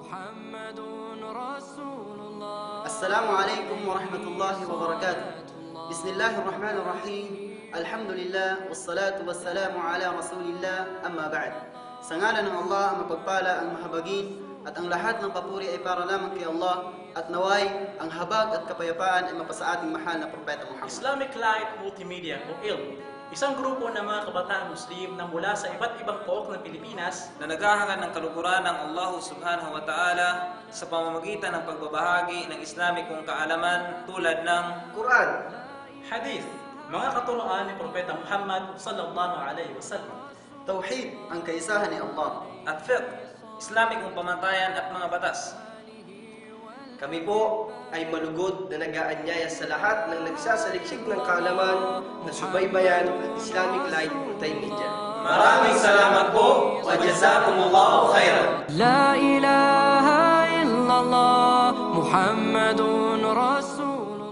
محمد رسول الله. السلام عليكم ورحمة الله وبركاته. بسم الله الرحمن الرحيم. الحمد لله والصلاة والسلام على رسول الله. أما بعد. Sa ngalan ng Allah, mapagpala ang mahabagin at ang lahat ng papuri ay para lamang kay Allah at naway ang habag at kapayapaan ay mapasa ating mahal na Propeta Muhammad. Islamic Light Multimedia o ILM, isang grupo ng mga kabataan Muslim na mula sa iba't ibang pook ng Pilipinas na naghahangad ng kaluguran ng Allah subhanahu wa ta'ala sa pamamagitan ng pagbabahagi ng Islamikong kaalaman tulad ng Quran, Hadith, mga katuroan ni Propeta Muhammad sallallahu alaihi wasallam, Tauhid, ang kaisahan ni Allah, at fiqh, Islamikong pamantayan at mga batas. Kami po ay malugod na nag-aanyaya sa lahat ng nagsasaliksik ng kaalaman na subaybayan ng Islamic Light Multimedia. Maraming salamat po wa jazakumullahu khairan. لا إله إلا الله محمد رسول